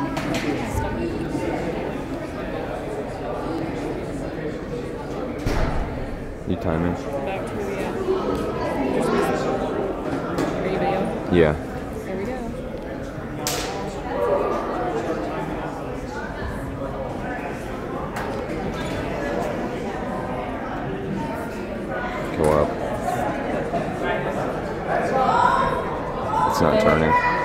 You timing? About to, yeah. Are you video? Yeah. Here we go. Go up. It's not turning.